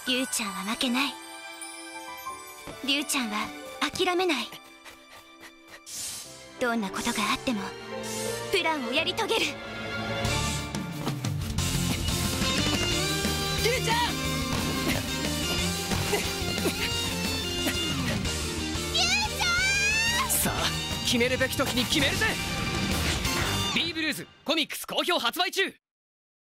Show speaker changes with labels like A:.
A: リュウちゃんは負けない。リュウちゃんは諦めない。どんなことがあってもプランをやり遂げる。リュウ
B: ちゃんさあ、決めるべき時に決めるぜ。ビーブルーズコミックス好評発売中。